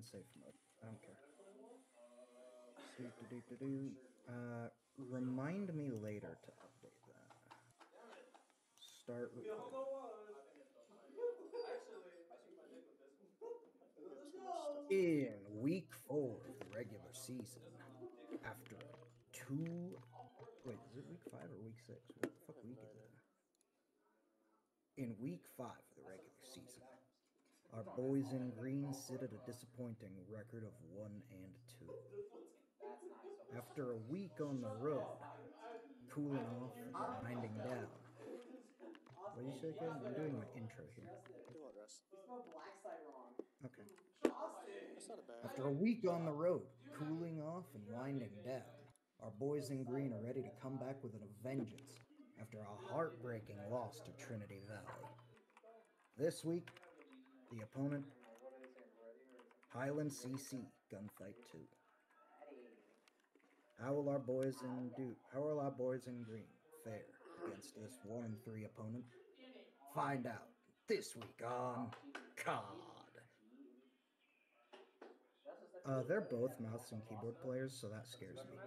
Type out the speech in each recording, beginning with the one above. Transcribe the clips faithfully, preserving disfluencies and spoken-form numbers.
safe mode. I don't care. Do, do, do, do, do. Uh, remind me later to update that. Start with... In week four of the regular season, after two... Wait, is it week five or week six? What the fuck week is it? In week five of the regular season, our boys in green sit at a disappointing record of one and two. After a week on the road, cooling off and winding down. What did you say again? I'm doing my intro here. Okay. That's not a bad. After a week on the road, cooling off and winding down, our boys in green are ready to come back with a vengeance after a heartbreaking loss to Trinity Valley. This week, the opponent, Highland C C Gunfight two. How will our boys in do? How will our boys in green fare against this one and three opponent? Find out this week on C O D. Uh, they're both mouse and keyboard players, so that scares me.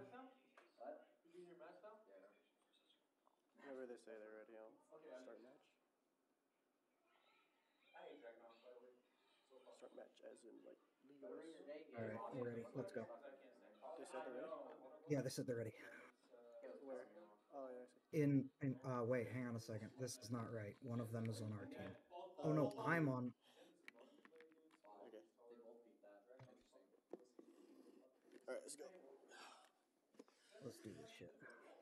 Whenever they say they're ready, I'll start match. Start match as in like legals. Alright, we're ready. Let's go. They said they're ready? Yeah, they said they're ready. Where? Oh, yeah, I see. In, in, uh, wait, hang on a second. This is not right. One of them is on our team. Oh no, I'm on. Okay. Alright, let's go. Let's do this shit.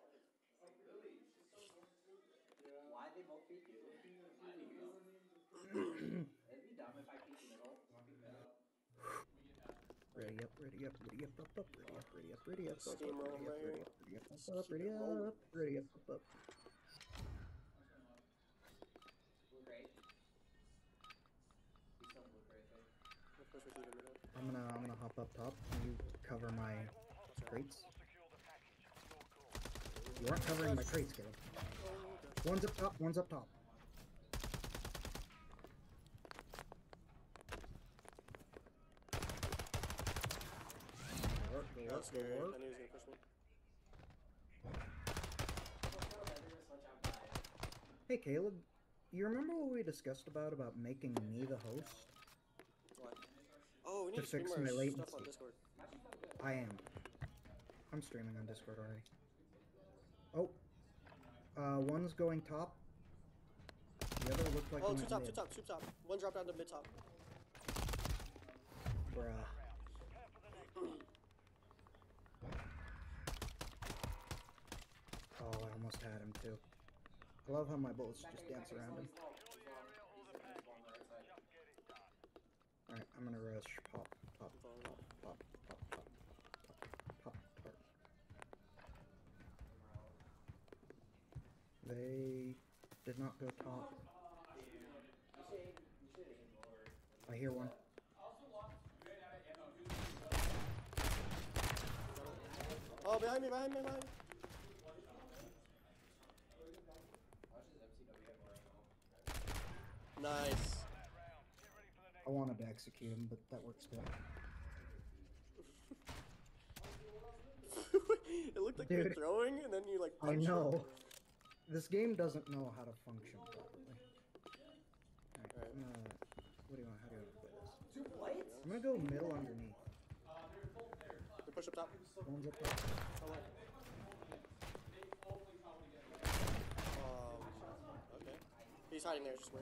Why they both beat you? It'd be dumb if I keep the middle. Ready up, ready up, ready up, up, up, ready up, ready up, ready up, up, up, Steamroll ready up, right ready here. up, ready up, up, up, ready up, ready up, up, up. Blue crate. He's still blue crate, Of course, we can do it. I'm gonna, I'm gonna hop up top. You cover my crates. You aren't covering my crates, Caleb. One's up top, one's up top. Work, go That's work, scary. go I work. knew he was gonna push me. Hey Caleb, you remember what we discussed about about making me the host? What? Oh, we need To to stream fix our my stuff latency. on Discord. I am. I'm streaming on Discord already. Oh. Uh, one's going top. The other looked like Oh, he two went top, mid. two top, two top. One dropped down to mid top. Bruh. Oh, I almost had him too. I love how my bullets just dance around him. Alright, I'm gonna rush pop, pop, pop, pop, pop, pop, pop, pop, pop. They did not go top. I hear one. Oh, behind me, behind me, behind me. Nice. I wanted to execute him, but that works good. It looked like you were Dude. throwing, and then you like I punched know. him. This game doesn't know how to function properly. Alright, Alright. I'm gonna... What do you want? How do you want to play this? What? I'm gonna go middle underneath. We push up top. One's up top. Um, okay. He's hiding there, just wait.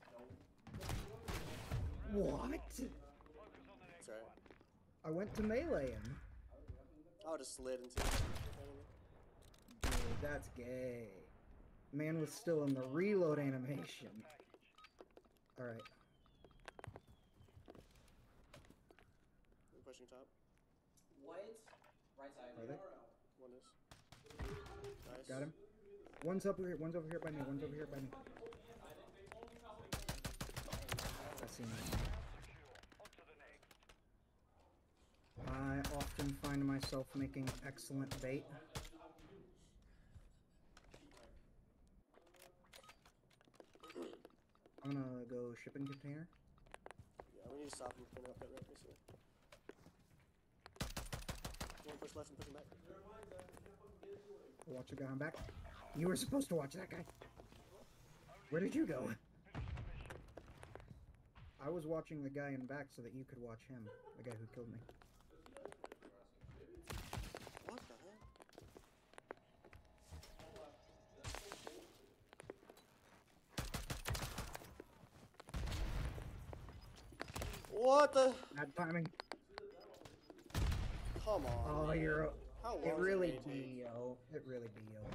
What? It's alright. I went to melee him. I just slid into it. Dude, that's gay. Man was still in the reload animation. Alright. We're pushing top. What? Right side. Are they? One is. Nice. Got him. One's up here. One's over here by me. One's over here by me. I see him. I often find myself making excellent bait. I'm gonna go shipping container. Yeah, we need to stop him from coming up that ramp, basically. push left and push him back. Watch the guy on back. You were supposed to watch that guy. Where did you go? I was watching the guy in back so that you could watch him. The guy who killed me. What the hell? What the? Bad timing. Come on. Oh, man. you're. How long It really did be take? yo. It really be yo.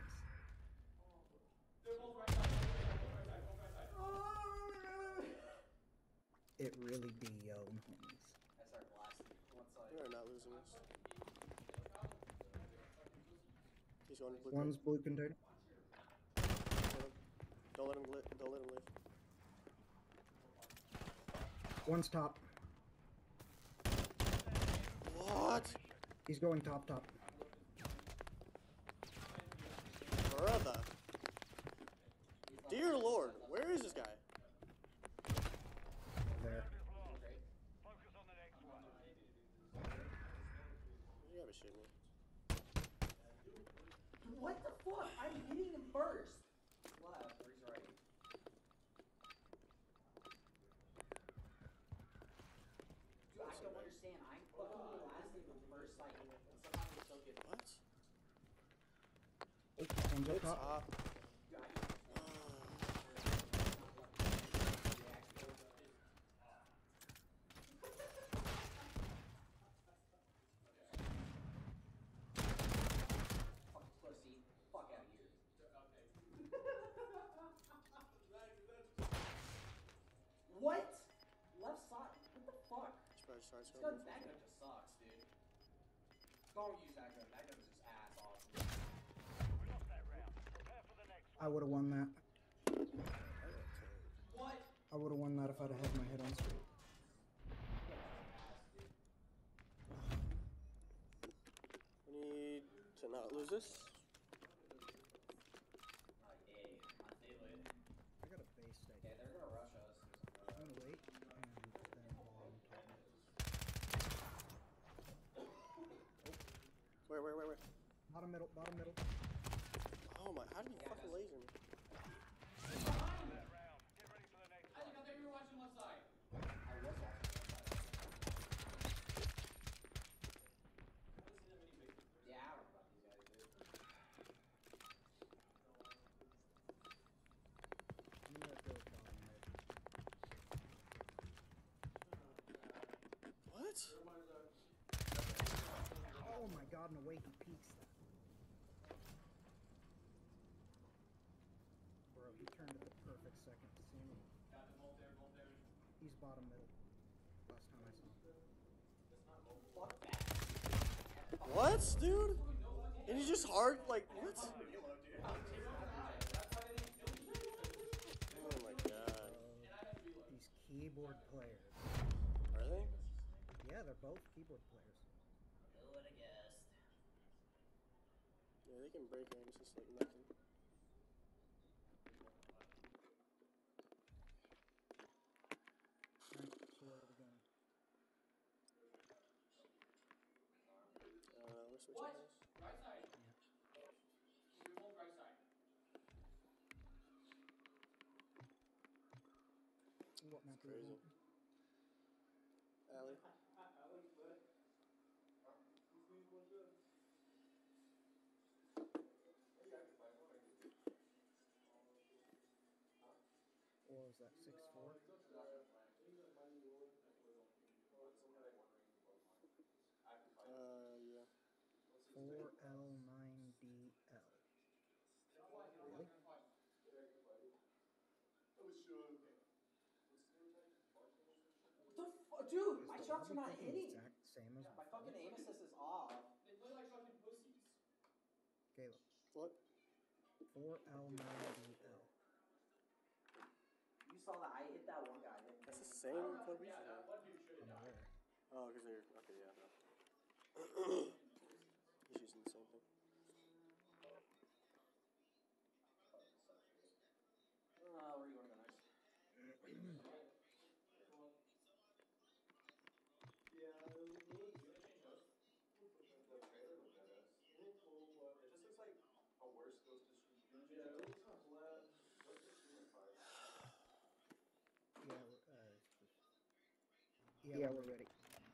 It really be yo. I start blasting. One side. We are not losing this. He's going to blue. One's blue container. Don't let him live. Don't let him live. One's top. What? He's going top top. Brother. Dear Lord, where is this guy? There. You gotta be shitting me. What the fuck? I'm hitting him first. Left, or he's right. Dude, I don't understand. I'm fucking blasting him first, like, and somehow he still gets. What? Oh, one's up It's top. up. Dude, I fucking pussy. Fuck out of here. What? Left side? What the fuck? Sorry, sorry, This sorry. gun's, that gun just sucks, dude. Don't use that gun. That gun is just ass off. I would have won that. What? I would have won that if I'd have had my head on straight. We need to not lose this. Not yay. Not they would. I got a base stake. Okay, they're gonna rush us. I'm gonna wait and then ball on top of it. Where, where, where, where? Bottom middle, bottom middle. Oh my, how did he fucking laser me? I think I thought you were watching one side. I was watching one side. Yeah, I don't know about these guys, dude. I'm gonna go bottom mid. What? Oh my god, in a way he peeks that. Bro, he turned at the perfect second to see me. He's bottom middle. Last time I saw him. Fuck that. What, dude? And he's just hard, like, what? Oh my god. Uh, these keyboard players. Are they? Yeah, they're both keyboard players. Who would have guessed? Yeah, they can break aim, it's just like nothing. Alright, so where are we going? Uh, we're switching What? guys. Right side. Yeah. We both right side. What map are we Crazy. on? Alley. Or was that six four? Uh, yeah. four L nine D L. Really? What the fuck? Dude, Is my the shots are lobby not clicking hitting. exact same as My before? fucking aim assist is off. They play like fucking pussies. Caleb. What? four L nine D L. You saw that I hit that one guy, didn't you? That's the same club we should have. I'm aware. Oh, because they're, okay, yeah, no. He's using the same thing. Uh, where do you want to go next? Yeah, we're, uh, yeah, yeah, we're ready.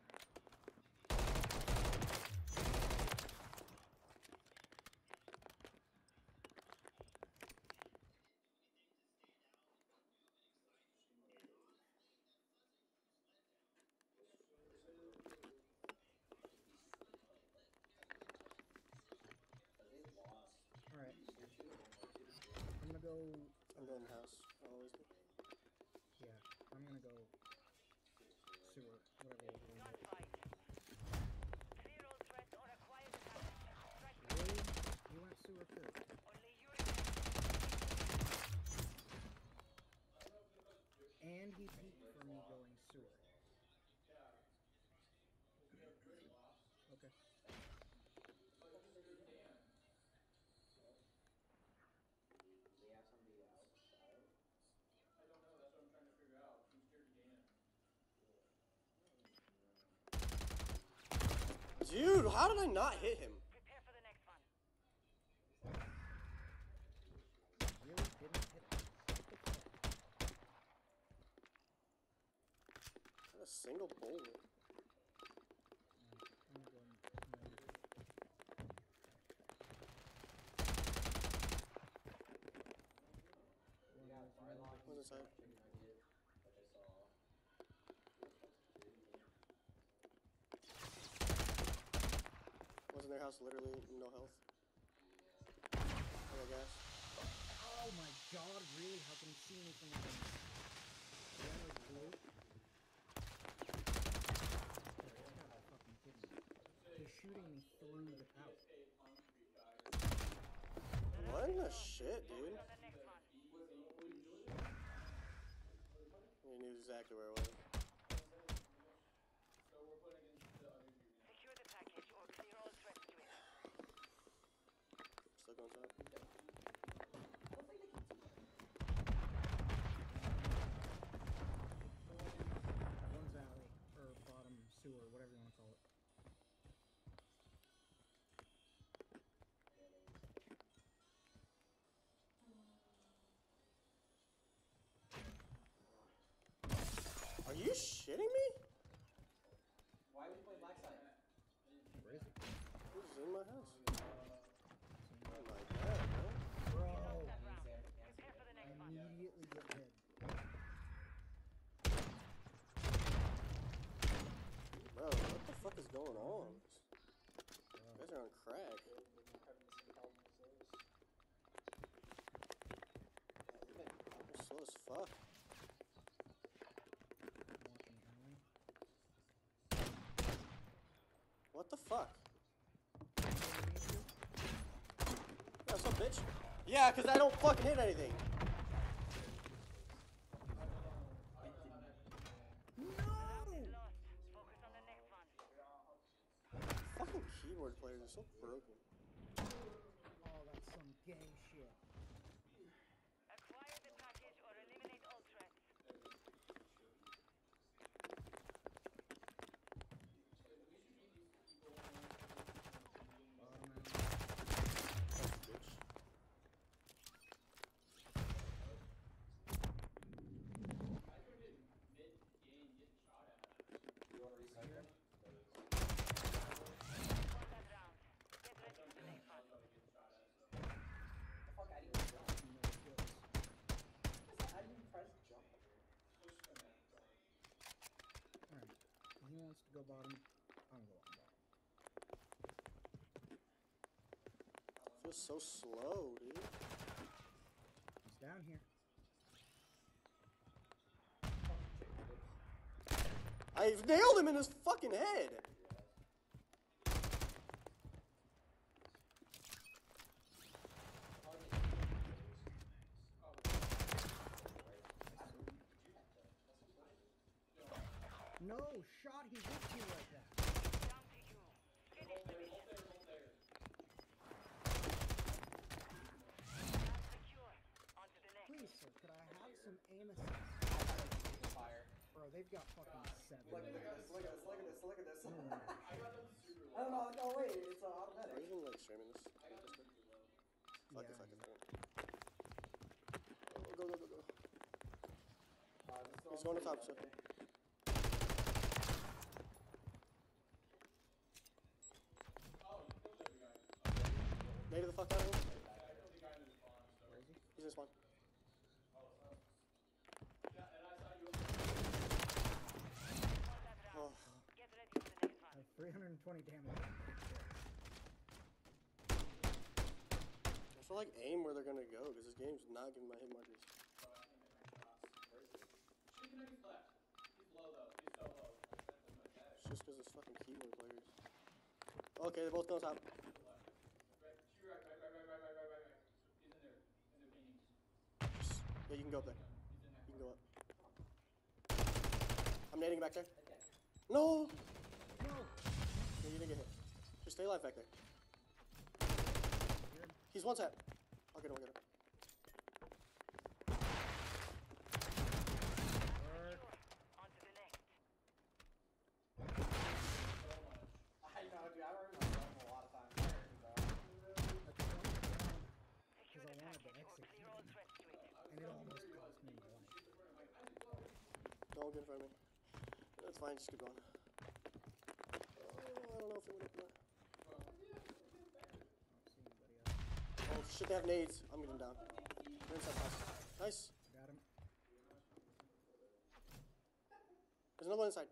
Alright. I'm gonna go... I'm going house. I always do. Yeah, I'm gonna go... sewer, whatever we're doing. Really? You went sewer too? And he peeked for me going sewer. Okay. Dude, how did I not hit him? Prepare for the next one. Really didn't hit him. Not a single bullet. I'm going... What's inside? Was in their house literally no health? Oh, I guess. Oh my god, really? How can he see anything from yellow blue? You gotta be fucking kidding me. He's shooting me through the house. What in the shit, dude? He knew exactly where it was. Secure the package or clear all threats to it. Still going top. One's alley, or bottom sewer, whatever you want to call it. Are you shitting me? Why would you play black side? Where is it? Who's in my house? Oh my god, Bro! Prepare for the next one. Immediately get dead. bro. Bro, what the fuck is going on? You guys are on crack. You're slow as fuck. What the fuck? Yeah, what's up, bitch? Yeah, because I don't fucking hit anything. No! Lost. Focus on the next one. Fucking keyboard players are so broken. Oh, that's some gay shit. Acquire the package or eliminate all threats. Bottom alley. Bitch. He wants to go bottom. I'm going bottom. Feels so slow, dude. He's down here. I've nailed him in his fucking head. No shot he hit you like that. Down to you. Finish the mission. That's secure. On to the next. Please, sir, could I have some aim assist? Fire. Bro, they've got fucking seven. Look at this, look at this, look at this, look at this. Mm. I don't know, no wait, it's uh, Are automatic. you even like streaming this? Yeah, Fuck it, fuck it, fuck it. He's going to top, so. Native the fuck out of him. He's in spawn. Oh. I have three hundred twenty damage. I feel like aim where they're gonna go because this game's not giving my hit markers. It's just because it's fucking keyboard players. Okay, they're both going top. Just, yeah, you can go up there. You can go up. I'm nading back there. No! No! No, you didn't get hit. Just stay alive back there. He's one tap. I'll get him, I'll get him. I know, dude. I've already done a lot of times. Because I wanted to execute him, and it almost cost me my life. Don't get in front of me. That's fine, just keep going. Oh, I don't know if it would have been. Oh shit, they have nades. I'm getting down. They're inside house. Nice. Got him. There's another one inside.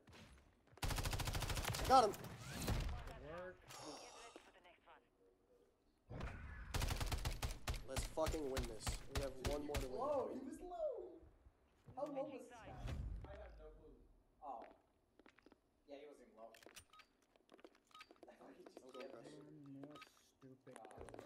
I got him. Good work. Let's fucking win this. We have one more to win. Whoa, he was low. How low was this guy? I have no clue. Oh. Yeah, he wasn't low. I thought he just I'm going across. One more stupid goal.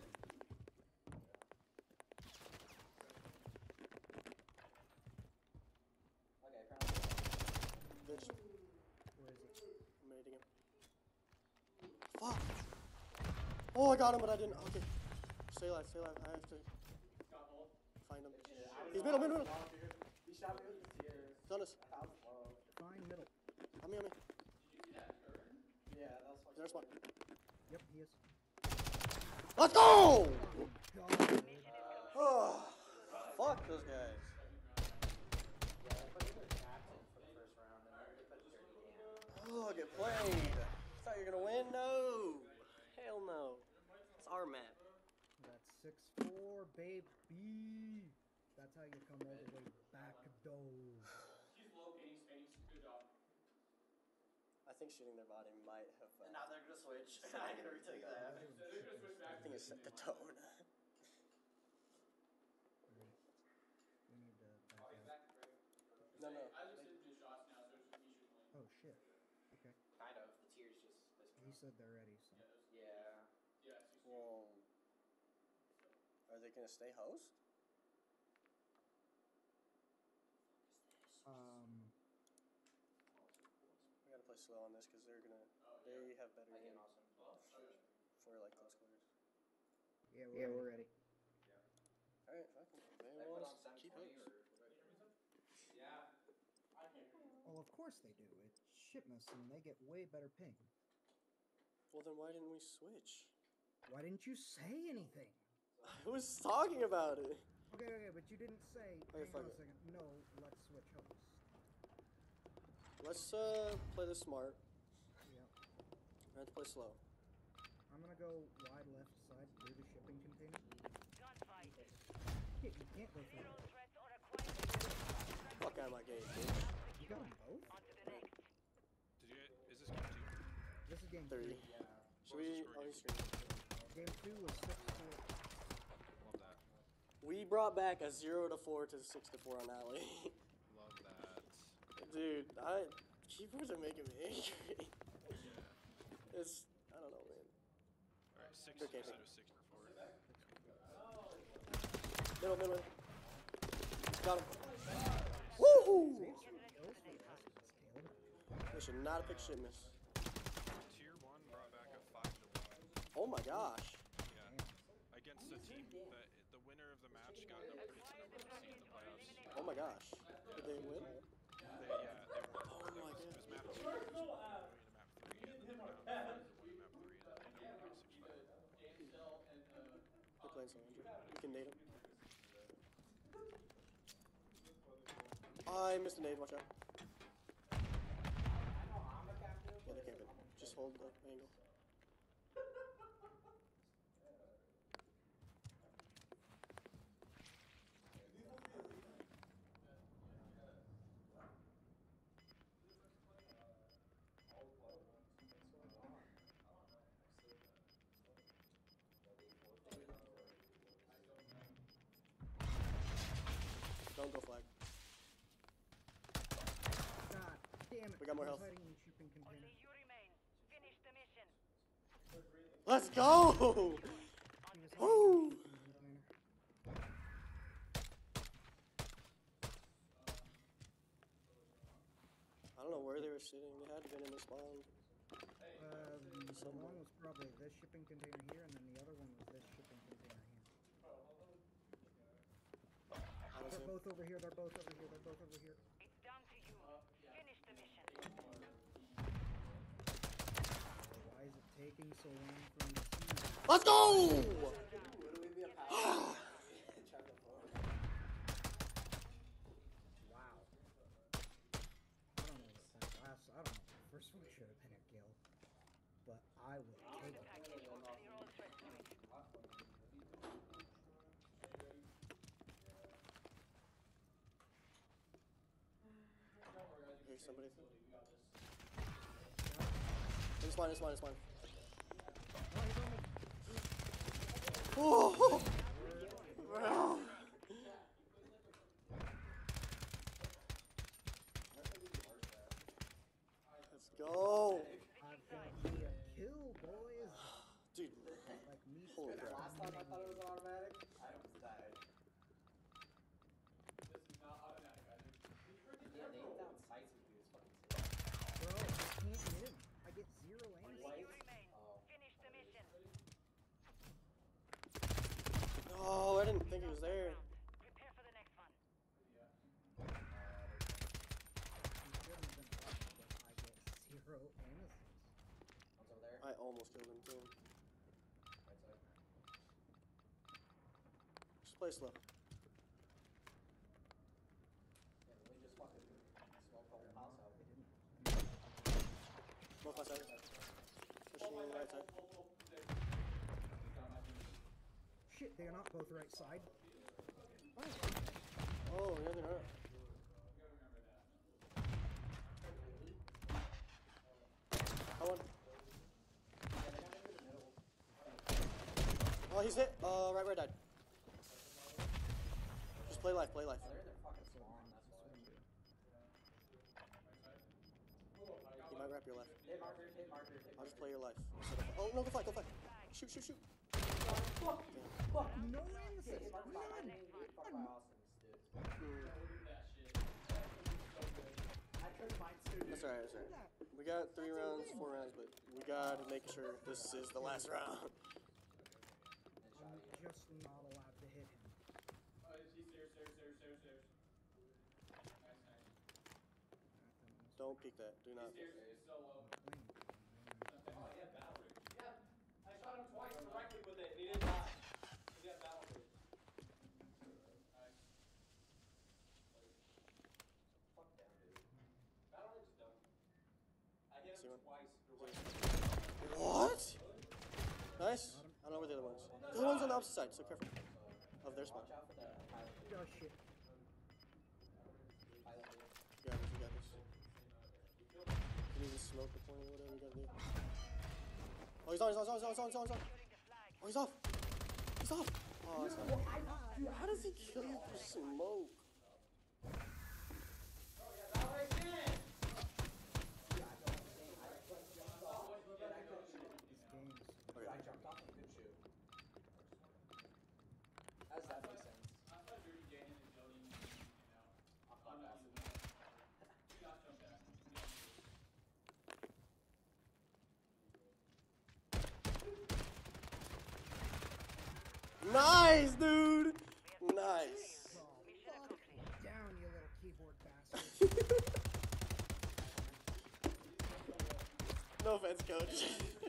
Okay, apparently. Bitch. Where is it? I'm nading him. Fuck. Oh, I got him, but I didn't. Okay. Stay alive, stay alive. I have to find him. He's middle, middle, middle. He shot me with his tears. He's on us. I was low. Fine middle. On me, on me. Yeah, that was He's in our spot. Yep, he is. Let's go! God. Oh, fuck those guys. Yeah, I put either captain for the first round, and then they put thirty damage. Oh, get played. Thought you were gonna win? No. Hell no. It's our map. That's six four, baby. That's how you come all the way back, though. He's low, Kenny's face. Good job. I think shooting their body might have. Uh, Now they're gonna switch. I can retake that. So they're gonna switch I back. think it set the tone. We need to back Oh, he's out. back, right? No, no. I just hit his shots now, so he should win. Oh, shit. Okay. Kind of. The tears just. He said they're ready, so. Yeah. Yeah, six Well, are they gonna stay host? Um, We gotta play slow on this because they're gonna. They have better Again, aim awesome. for like close quarters. yeah, we're, yeah, we're ready. All right, fucking. They They put want on us to seven keep twenty host. or. Yeah. I can't hear you. Well, of course they do. It's shipments, and they get way better ping. Well, then why didn't we switch? Why didn't you say anything? I was talking about it. Okay, okay, but you didn't say. Okay, hang fuck on a it. second. No, let's switch hosts. Let's uh play this smart. Yep. I have to play slow. I'm gonna go wide left side through the shipping container. Gunfight. Yeah, you can't go through Zero it. threats or acquired. Fuck out of my game, bitch. You got them both? On to the next. Did you? Is this game two? This is game Thirty. three. Should we? Oh, he's screen. Game two was six four. Love that. We brought back a zero to four to six to four on Alley. Love that. Dude, I keyboards are making me angry. Yeah. It's I don't know, man. All right, six. Okay. You said it was six or four. Middle, middle. middle. Got him. Woohoo! Save some kills for us, Caleb. They should not have picked shit miss. Tier one brought back a five to one. Oh my gosh. Yeah. Against the team, the the winner of the match got a pretty set number of seed in the playoffs. Oh my gosh. Did they win? They, yeah, they were. Oh it my was, God. it was map two. It was going to map three, and then they went down to win map three, and then they ended up winning six five. They're playing so Andrew. We can nade him. I missed a nade, watch out. I know I'm a captain. Yeah, they camping. Just hold the angle. Don't go flag. God damn it. We got more He's health. hiding in the shipping container. Only you remain. Finish the mission. Let's go! He was hiding Woo! in the shipping container. I don't know where they were sitting. They had to been in the spawn. Um, so one was probably this shipping container here, and then the other one was this shipping container here. I don't see They're him. both over here, they're both over here, they're both over here. It's down to you. Finish the mission. Why is it taking so long for me to see? Let's go! Literally be a power. Check the floor. Wow. I don't know what that last, I don't know. The first one should have been a kill. But I will take it. Package will clear all threats to it. Here's somebody. It's mine, it's mine, it's mine. Oh! Let's go! I've got me a kill, boys. Dude, Like me. holy crap. Last time I thought it was automatic, I almost died. This is not automatic either. Yeah, they hit down sights with you is fucking sick. Bro, I can't hit him. I get zero aim. Only you remain. Oh. Finish the mission. No, I didn't think he was there. Prepare for the next one. He shouldn't have been up, but I get zero aim assist. One's over there. I almost killed him too. Right side. Just play slow. Yeah, we just fucking smoke the whole house out. Both my side. Pushing on the right side. Shit, they're not both right side. Oh, yeah, they're not. I won. Oh, he's hit. Uh, right, right, died. Just play life, play life. They're in their fucking spawn, that's why. He might wrap your life. Hit marker, hit marker, hit I'll just marker. play your life. instead of- Oh, no, go fight, go fight. Shoot, shoot, shoot. Fuck! Fuck! No aim Yeah, hit assist. marker by None. me, hit marker by Austin, dude. Mm. That shit. So good. I couldn't find two, dude. That's alright, that's alright. We got three rounds, four rounds, but we gotta make sure this is the last round. I'm just not allowed to hit him. Oh, he's stairs, stairs, stairs, stairs, stairs. Nice, nice. Don't peek that. Do not. Stairs is so low. Oh, yeah, battle rig. Yeah, I shot him twice directly with it, and he didn't die. He got battle rig. Nice. Fuck down, dude. Battle rig's dumb. I hit See him one? twice. What? Nice. I don't know where the other one's. The other one's on the opposite side, so careful. Of their spawn. Watch out for the Highland. Oh shit. Highland. You got this, you got this. You need to smoke the point or whatever you gotta do. Oh, he's on, he's on, he's on, he's on, he's on, he's on, he's on. Oh, he's off. He's off. Oh, that's not. Dude, how does he kill you through smoke? These games. Okay. I jumped off and could shoot. How does that make sense? I thought Dirty Jane and Jody came out. I'm not fast. You got jumped back. Nice, dude. Nice. Mission accomplished. Down, you little keyboard bastard. No offense, coach.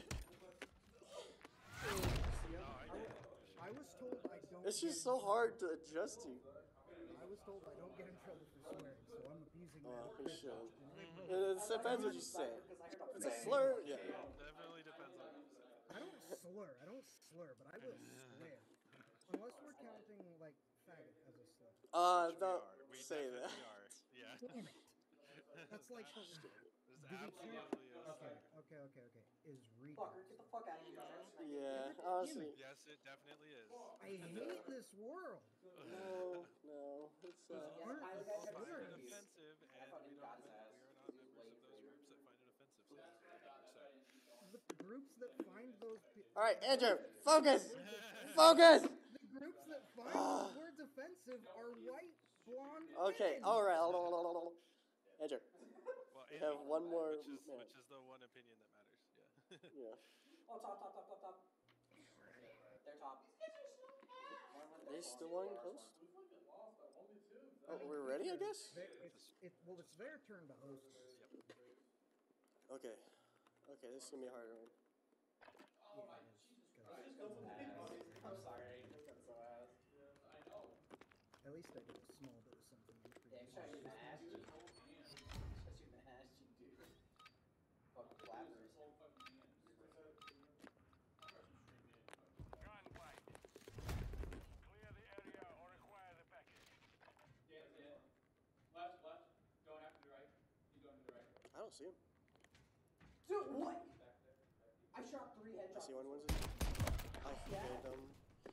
I was told I don't. It's get just in so trouble- hard to adjust to. I was told I don't get in trouble for swearing, so using Oh, that. you should. It depends what you say. If it's a slur, yeah. Definitely depends on what you say. I don't slur. I don't slur, but I will swear. Unless we're counting like faggot as a slur. Uh, We don't are. We say that. definitely are. Yeah. Damn it. That's like. This Do we count? absolutely is. Okay, okay, okay, okay. Is Fucker, retard. get the fuck out of here. I'm trying to Yeah, snipe honestly. Yes, it definitely is. I hate this world. No, no. It's, uh, Yes, Aren't Pilot the guys, Find are it slurs. offensive, I and fucking we got don't. his ass. We are not He was members waiting of for those you. groups that find it offensive. So that's what I would say. But the groups that find those. Pe- Alright, Andrew, focus! Focus! The groups that find those words offensive are white, blonde. Okay, women. alright. Andrew, Well, we have Andy, one more which is minute. which is the one opinion that matters. Yeah. Yeah. Oh, top, top, top, top, top. They're top. Are they still wanting host? Oh, we're ready, I guess? They- It's, it, well, it's their turn to host this. Okay. Okay, this is gonna be a harder one. Yeah, it is, 'cause I'm sorry. That's so ass. at least I did a small bit of something. in Yeah, he's previous trying to episodes. mash you. He's trying to mash you, dude. Fucking flappers. Gunfight. Clear the area or require the package. Yeah, yeah. Left, left. Going after the right. He's going to the right. I don't see him. Dude, what? Back there. I shot three I headshots. see one wins it. I hit him.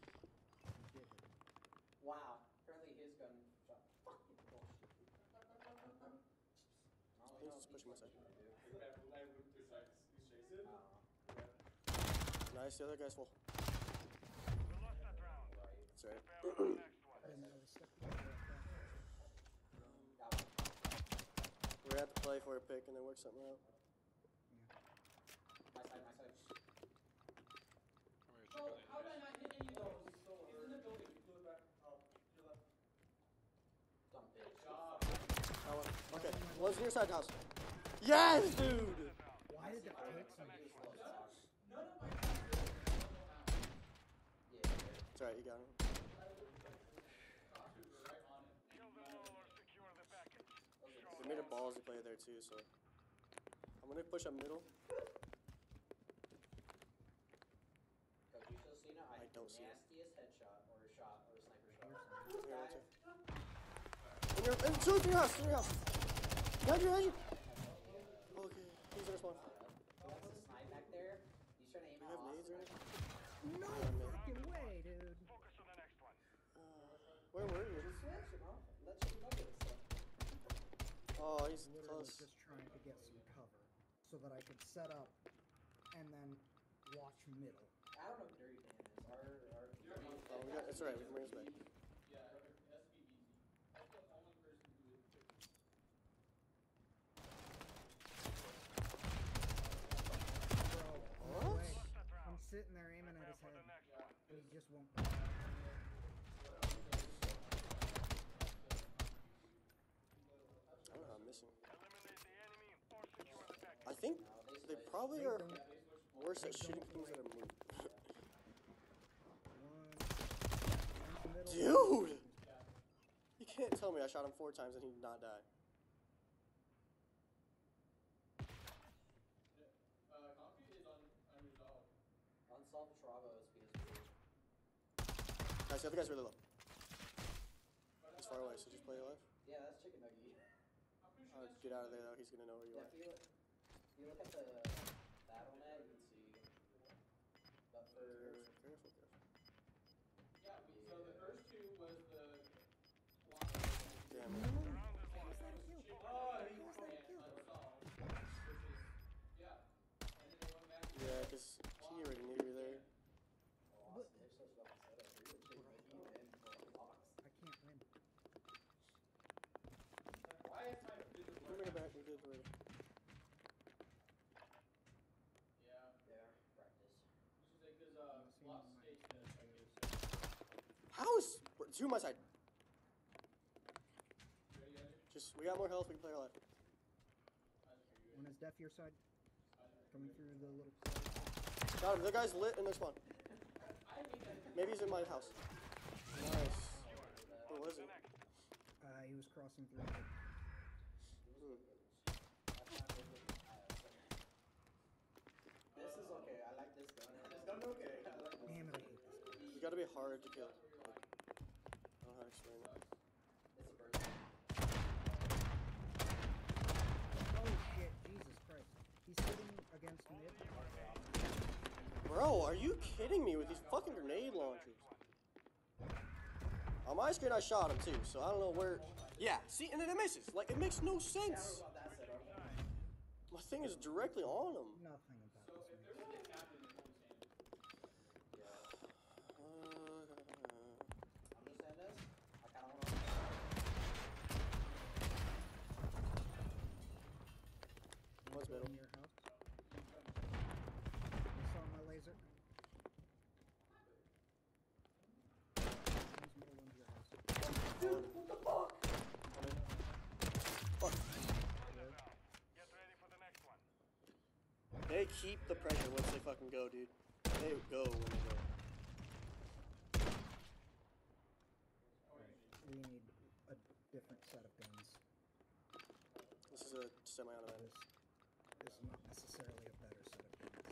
Wow. Apparently his gun shot. Fucking bullshit. He's just pushing my side. I moved two sides. He's chasing. Uh, Nice, the other guy's full. We lost that round. That's right. Prepare for the next I one. didn't really step together like that. got one. We're gonna have to play for a pick and then work something out. My side, my side. I'm gonna check So, on how did I Andy. not hit any of those? He's in the building. He flew it back. Oh, to your left. Dumb bitch. Good job. That one. Okay, one's near side house. Yes, dude! Why did that take so He much? was slow as fuck. None of my guys Yeah. It's alright, you got him. were right on it. Kill them all or secure the package. They made a ballsy play there too, so I'm gonna push up middle. Coach, you still see now? I, I don't see it. nastiest headshot or shot or sniper shot. Here, one, two. In your, in two, three house, three house. Behind you, behind you. Okay, he's in respawn. He wants to snipe back there. He's trying to aim Do at you have us. nades or anything? No fucking way, dude. Focus on the next one. Uh, where were you? Just switch, you know? Let you know this. Oh, he's Literally close. just trying to get some cover so that I could set up and then watch middle. I don't know who Dirty Dan is. Our, our, Oh, we got, it's alright, we can bring this back. Yeah, it has to be easy. That's the only person who is. Bro, no way. I'm sitting there aiming at his For head, the next one. and he just won't. I don't know how I'm missing. Eliminate the enemy or secure the package. I think they probably They are don't. worse at shooting things that are moving. One. One's middle. Dude! You can't tell me I shot him four times and he did not die. Uh, concrete is un unresolved. Unsolved Travo is P S P. Guys, the other guy's really low. He's far away, so just play your life. Yeah, that's Chicken Nugget. I'm pretty sure Uh, that's get out of there though, he's gonna know where you Yeah, are. if you look, if you look at the battle net, you can see. But for Careful, careful, careful. Yeah, we, so the first two was the. Damn it. No. How was that a kill? Oh, he How was was that a kill? unsolved. Which is, yeah. And then the one back. Yeah, because he already knew you were there. oh, Austin, they're such a setup. You're with Chicken Nugget and for box. I can't win. Why is my We can bring it back, we did already. Yeah. Yeah, practice. It's just because uh, lost states that I How is two on my side? Ready, Andrew? Just we got more health, we can play our life. I just hear you. One is deaf your side, I just hear coming through the little closet. Got him, the guy's lit in their spawn. you. I hate that. Maybe he's in my house. Nice. Where was he? Uh, he was crossing through. This is okay. I like this gun. This gun okay. I like this. Damn it, I hate this gun. You gotta be hard to kill. Like, I don't know how to explain it. It's a bird. Oh shit, Jesus Christ. He's sitting against mid. Bro, are you kidding me with these fucking grenade launchers? On my screen, I shot him too, so I don't know where. Yeah, see, and then it misses. Like, it makes no sense. My thing is directly on him. Nothing about this makes sense. Understand this? I kind of want to. One's middle. In your house. You saw my laser? One's middle, one's your house. Dude, what the fuck? Fuck. Get ready for the next one. They keep the pressure once they fucking go, dude. They go when they go. Alright, we need a different set of guns. This is a semi-automatic. This is not necessarily a better set of guns.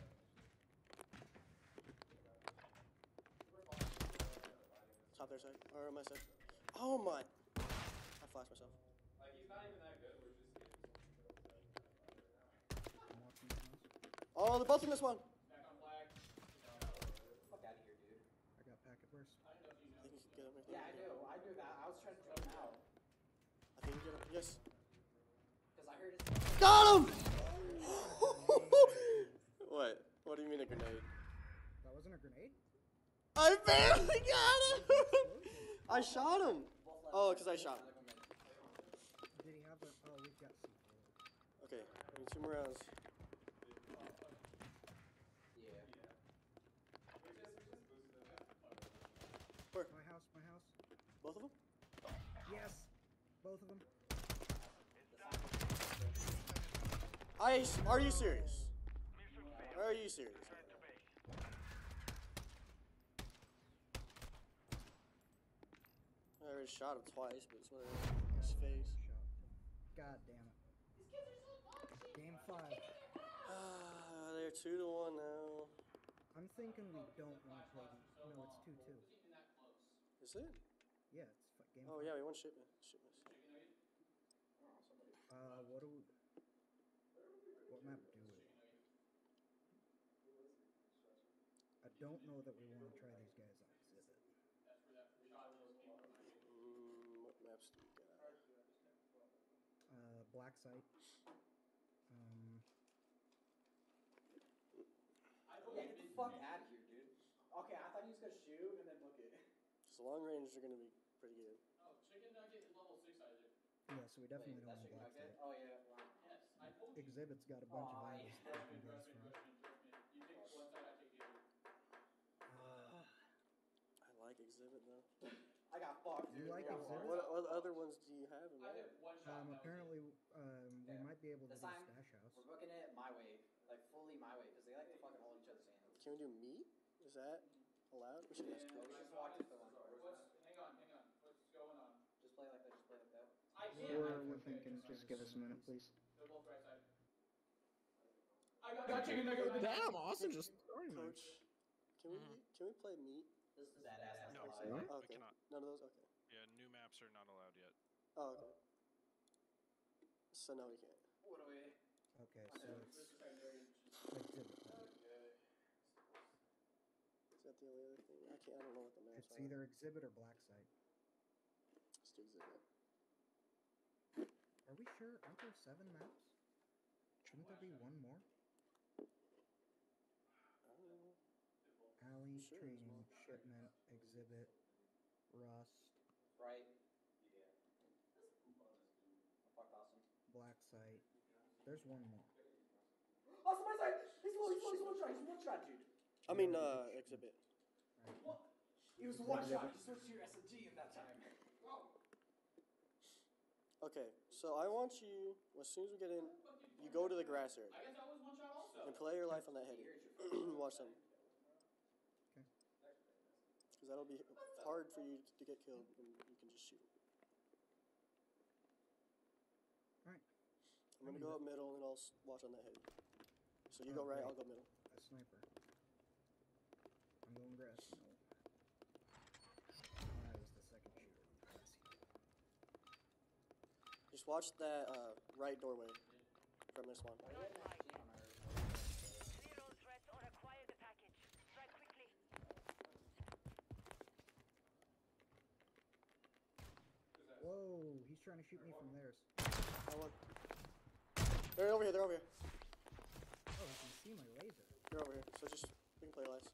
Top their side. Or my side. Oh my! I flashed myself. Like, he's not even that good. We're just getting I'm watching this house. Oh, they're both in this one! back on flag. Fuck out of here, dude. I got packet burst. I don't know if you I know. think you can get him. Yeah, I do. I do that. I was trying to throw him out. I think you can get him. Yes. Because I heard his. Got him! What? What do you mean a grenade? That wasn't a grenade? I barely got him! I shot him! Oh, because I shot him. Did he have the... Oh, we've got C four. Okay, we need two more rounds. Yeah. Where? My house, my house. Both of them? Yes! Both of them. I, are you serious? Are you serious? I already shot him twice, but it's whatever. His face. Shot. God damn it. Game five. Ah, they're two to one now. I'm thinking we don't want to play the... No, it's two two. Is it? Yeah, it's fi- game Oh five. yeah, we won shipment. Shipment. Uh, what do we... What map do we? I don't know that we want to try these guys on exhibit. Mm, what maps do we got? Uh, black site. Um, Yeah, get the fuck out of here, dude. Okay, I thought he was gonna shoot and then book it. Just long range are gonna be pretty good. Oh, chicken nugget is level six, Isaac. yeah, so we definitely Wait, don't that want chicken black nugget? site. Oh yeah. Wow. Yes, I told you. Exhibit's got a bunch of Aw, angles yeah. that Trust we me, can go trust me, from. trust me, trust me. You take one side, I take the other. I like exhibit though. I got fucked, You dude. like Yeah, Exhibit? What, what other ones do you have in I there? hit one shot. Um, that was it. apparently, um, we Yeah. might be able to This do time, Stash House. We're booking it my way, like fully my way, because they like to fucking hold each other's hands. Can we do meat? Is that allowed? We should ask Yeah, we coach. just walked into one. What's, hang on, hang on. What's going on? Just play like that. Just play like that. I can't. We're, I we're can't. thinking, just give us a minute, please. They're both right side. I got, got chicken nugget. Damn, Austin just started. Coach, can we Mhm. can we play meat? This is badass. No, That's we all I- What? Okay. cannot. None of those. Okay. Yeah, new maps are not allowed yet. Oh, okay. So no, we can't. What do we? Okay, so it's This is secondary. exhibit then. Is that the only other thing? I can't. I don't know what the maps It's are. either exhibit or black site. Let's do exhibit. Are we sure? Aren't there seven maps? Shouldn't there be one more? I don't know. Alley, Sure, there's training, more. shipment, exhibit, rust, Right. Yeah. Fuck awesome. black site. There's one more. Oh, somebody's like, he's one, he's one, he's one shot, he's one shot, dude. I mean, uh, exhibit. Right. What? He was one shot. You switched to your S M G in that time. Okay, so I want you, as soon as we get in, you go to the grass area I guess that was one shot also. and play your life on that heady. Watch them. Okay. Because that'll be hard for you to get killed and you can just shoot. Alright. I'm I'm gonna go up middle and I'll s- watch on that heavy. So you go Oh, right, great. I'll go middle. A sniper. I'm going grass. No. That was the second shooter. Just watch that uh, right doorway from this one. Clear all threats or acquire the package. Strike quickly. Whoa, he's trying to shoot me from theirs. I won. They're over here, they're over here. Oh, I can see my laser. They're over here, so just, we can play last.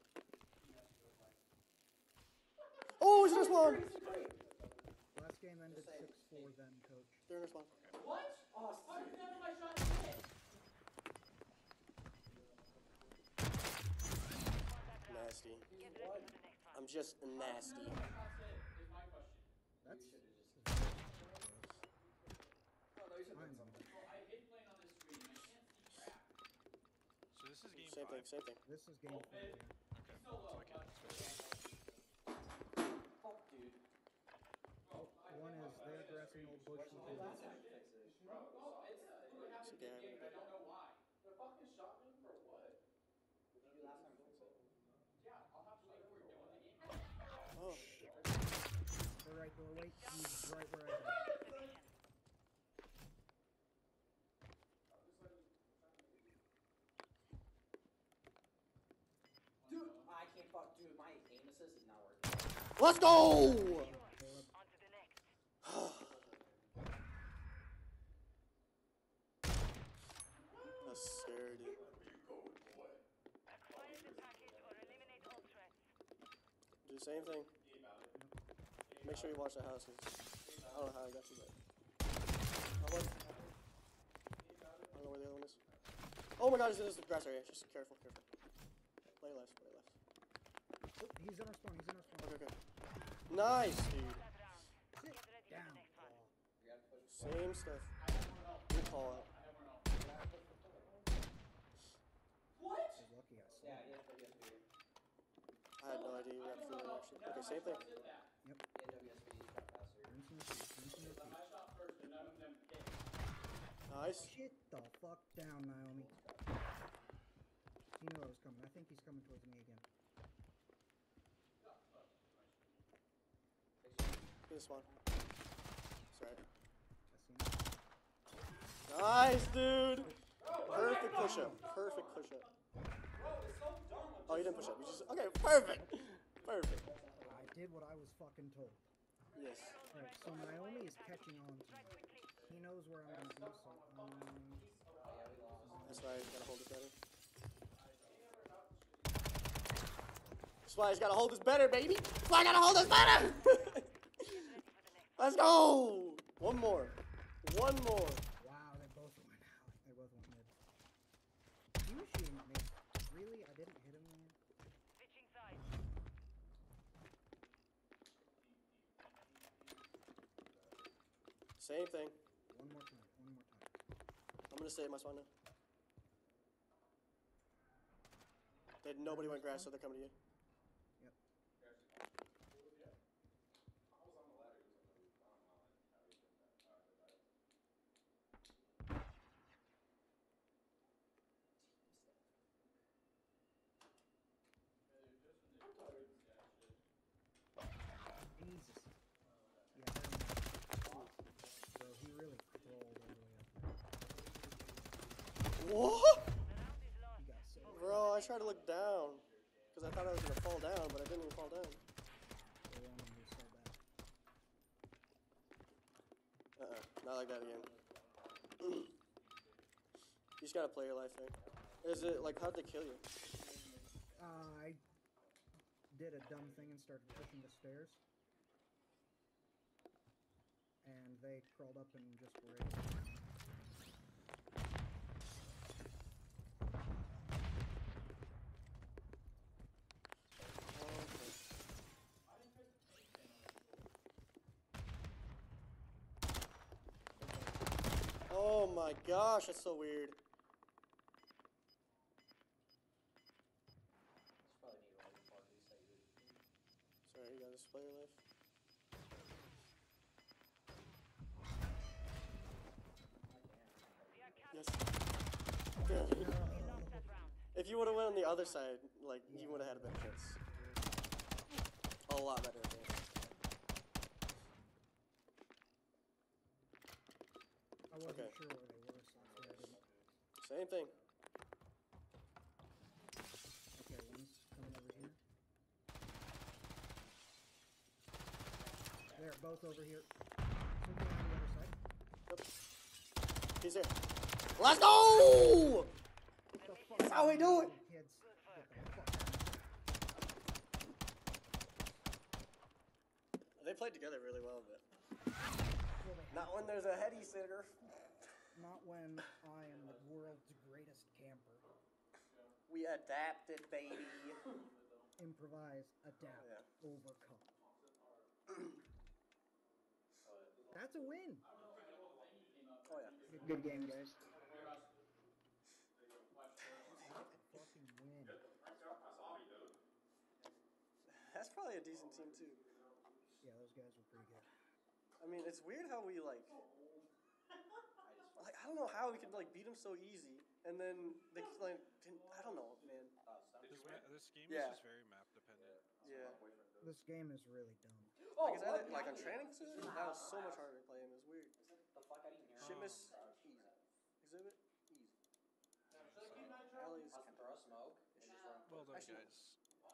Oh, he's in this one! Last game ended six four then, coach. They're in this one. What? Oh, how did none of my shots hit? Nasty. Get ready for the next one. I'm just nasty. None of my shots hit, is my question. That's Oh, no, you should fine. have done something. Well, I hate playing on this screen. I can't see crap. So this is game Same thing, five. same thing. This is game five. Yeah. Okay. So low, So I can switch. Fuck, dude. Oh, one is they're grassing old bush. What's the last time you fixed it? Bro, no, it's literally happened okay, in game, I and I don't know why. The fucking shot me for what? What did you do last time you fixed it? Yeah, I'll have to wait for it done with the game. Oh, They're right doorway. He's right where I am. Dude, I can't fuck. Dude, my aim assist is not working. let's go! On to the next. That's scary, dude. Acquire the package or eliminate all threats. Do the same thing. Make sure you watch the houses. I don't know how I got you, but. Oh, what? I don't know where the other one is. Oh my god, he's in this grass area. Just careful, careful. Play left, play left. Oh, he's in our spawn. He's in our spawn. Okay, okay. Nice, dude. That round. Sit Get ready for down. the next one. You gotta push Same stuff. Good call out. What? He's lucky I saw. Yeah, he has W S B. I had no idea you were through there actually. Okay, same thing. Yep. Yeah, W S B got faster. Rinse and repeat. Rinse and repeat. I shot first, and none of them hit. Nice. Shit the fuck down, Naomi. He knew I was coming. I think he's coming towards me again. This one. That's right. I see him. Nice, dude. Perfect push up. Perfect push up. Oh, you didn't push up. You just okay. Perfect. Perfect. I did what I was fucking told. Yes. Alright, so Naomi is catching on to me. He knows where I'm gonna be, so um, That's why he's gotta hold it better. That's why he's gotta hold this better, baby. That's why I gotta hold this better. Let's go. One more. One more. wow, they both went out. They both went mid. He was shooting at me. Really? I didn't hit him there? Switching sides. Same thing. One more time. One more time. I'm gonna stay at my spawn now. They, nobody went grass, so they're coming to you. Yep. Jesus. Yeah, very much. Bro, he really crawled all the way up there. What? The round is lost. He got so Bro, I tried to look down. Because I thought I was gonna fall down, but I didn't even fall down. they wanted me so bad. Uh-uh. Not like that again. You just gotta play your life, right? Is it, like, how'd they kill you? Uh, I did a dumb thing and started pushing the stairs. And they crawled up and just were able to. Oh my gosh, that's so weird. Just probably need a light before these say good. Sorry, you gotta just play your life. We are barely. No. Lost that round. If you would have went on the other side, like, you would have had a better chance. A lot better chance. I wasn't Okay. sure where they were, so that's why I didn't. Same thing. Okay, one's coming over here. They're both over here. Something on the other side. He's there. Let's go! What the fuck? That's how we do it. Kids. Good Get work. the fuck out. They played together really well, but Well, they not have when there's a heady sitter. to. Not when I am the world's greatest camper. We adapted, baby. Improvise, adapt, Yeah. overcome. That's a win. Oh yeah. Good, good game, guys. Fucking win. That's probably a decent team too. Yeah, those guys were pretty good. I mean, it's weird how we like, like I don't know how we could like beat them so easy, and then they like didn't. I don't know, man. This, ma- this game Yeah. is just very map dependent. Yeah. This game is really dumb. Like I said, like on training position, that was so much harder to play him. It was weird. The fuck, I didn't hear him. Shipmus, easy. Exhibit, easy. Alley is I'll kind throw smoke and just run. Well done, Actually- guys.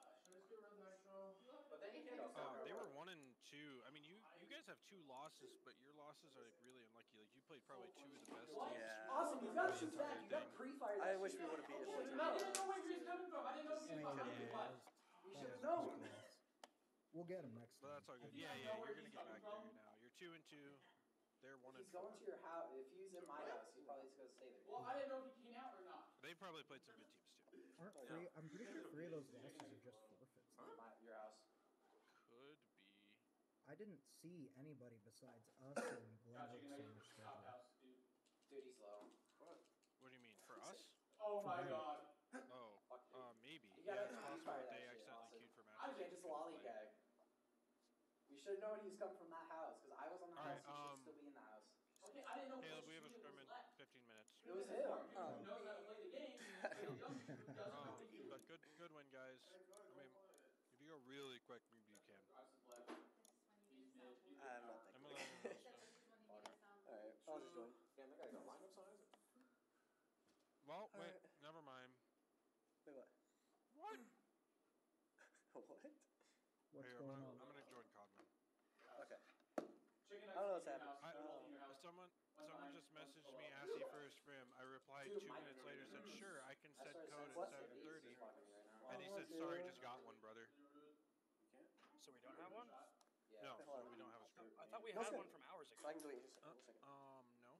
But then he did also. Uh, they were one and two. I mean, you you guys have two losses, but your losses are like really unlucky. Like you played probably two of the best teams. Yeah. Awesome, you gotta The shoot entire that. You gotta thing. pre-fire I that wish shit. we would have beat it. I didn't know where he was coming from. I didn't know I he mean, was yeah, fucking. that was, We that should've was known. pretty close. We'll get him next But time. that's all good. You Yeah, guys yeah, know where you're gonna he's get coming back there from? now. You're two and two. They're one He's and going four. to your house. If he's in my house, he's probably just gonna stay there. Well, I didn't know if he came out or not. They probably played some good teams too. Aren't three? I'm pretty sure three of those losses are just forfeits. My, your house. Could be. I didn't see anybody besides us and Glen Got Oaks you on can your make a top schedule. house, dude. Dude, he's low. What do you mean for us? Oh For my them. god. Oh, Fuck, dude. uh, maybe. You Yeah, gotta it's possible pre-fire that that they shit, accidentally Austin. queued for matches. I they just couldn't play. lollygag. We should have known he was coming from that house, because I was on the Alright, house. He um, should still be in the house. Okay, I didn't know Caleb, which we have a shooter scrim was in left. fifteen minutes. It was him. Dude Oh. who knows how to play the game. But he doesn't, who doesn't Um, know the game. but good, good win, guys. I mean, if you go really quick, maybe you can. Drives his left. He's mid. He's I'm not I'm that gonna let good. them know. Alright, I'll just join. Damn, that guy's got lineup signs. Well, wait, Alright. never mind. Wait, what? What? What? What's Here, I'm going gonna, on? I'm gonna join Codman. Okay. Chicken I don't know what's nuggets in your happening. house, I- Earl in your house. Someone, One someone nine, just one messaged below. me asking for a scrim. I replied Dude, two my- minutes later, said sure, I can I set started code sensing at seven he's thirty. just fucking me right now. And he said, sorry, just got one, brother. So we don't have one? Yeah. No, Hold on. we don't have a scrim. I thought we One had second. one from hours So ago. I can do it in just a Uh, second. um, no.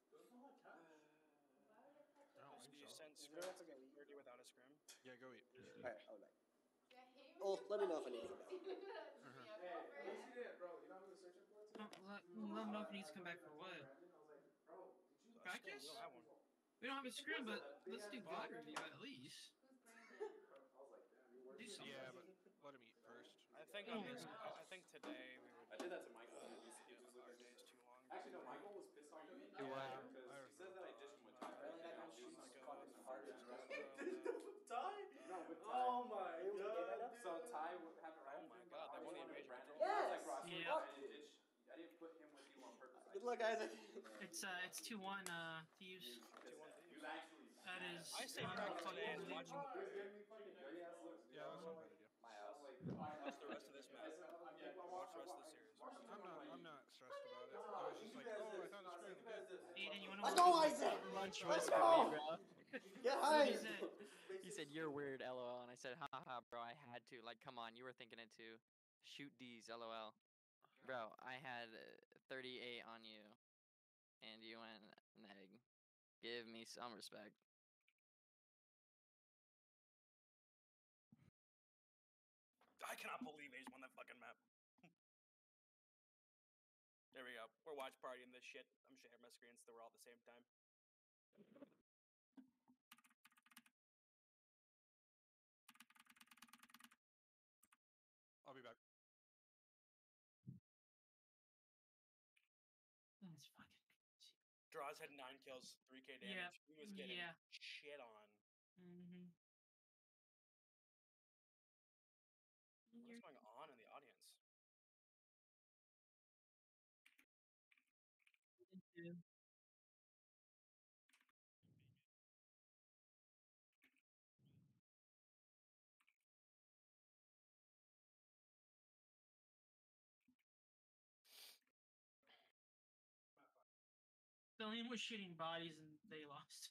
I don't So think you so. send Is scrim there to a- Weirdy without a scrim? Yeah, go eat. Alright, I'll be back. Oh, let me know if I need to come back. Hey, at least you did, bro. You know who was searching for it? Let, let him know if he needs to come back for what. I was like, bro, did you? A scrim, Practice? We don't have one. We don't have a scrim, but let's do God review at least. I was like, damn, you worked. Do something. Yeah, but let him eat first. I think on this, I I think today we would. I did that to Michael. Uh, He just- he just our looked day is too long. Actually, no, Michael was pissed off at me. Yeah, Yeah, I because he heard says that I ditched him with Ty. Apparently that guy Dude, shoots like, fucking harder than Well, Ty? No, with Ty. Oh my god. So Ty would have a Oh my god, they won the invasion control. I was like, bro, I swear to Yeah. God, I didn't ditch. I didn't put him with you on purpose. I Good luck, Isaac. It's uh, it's two one uh thieves. He was actually. That is I say un- practice today is unbelievable. watching. He was giving me fucking dirty ass looks. Yeah, that's not a bad idea. My house. Watch the rest of this match. Watch the rest of the series. I'm not, I'm not stressed about it. I was just like, oh, I thought the scrim was good. Aiden, you wanna Let's watch go, this? Isaac! Lunch Let's was for go! me, bro. Get What high! did he say? He said, "You're weird, lol." And I said, haha, bro, I had to. Like, come on, you were thinking it too. Shoot D's, lol. Bro, I had uh, thirty-eight on you. And you went neg. Give me some respect. I cannot believe Ace won that fucking map. There we go. We're watch partying this shit. I'm sharing my screens so we're all at the same time. I'll be back. That's fucking crazy. Draws had nine kills, three K damage. Yeah, He was getting yeah. shit on. Mm-hmm. What's going on in the audience? Billion was shooting bodies and they lost.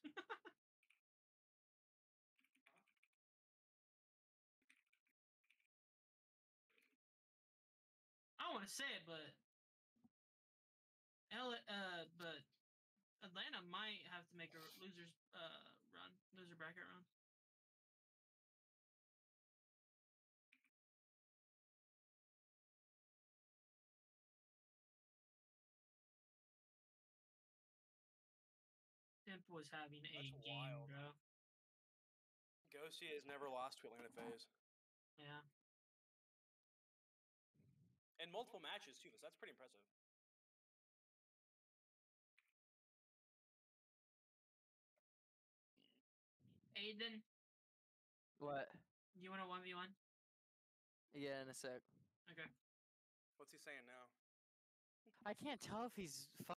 I don't want to say it, but L uh, but Atlanta might have to make a losers uh run, loser bracket run. Imp was having a That's game, wild. bro. Ghosty has never lost to Atlanta FaZe. Yeah. And multiple matches too, so that's pretty impressive. Aiden, What? you want a one v one? Yeah, in a sec. Okay. What's he saying now? I can't tell if he's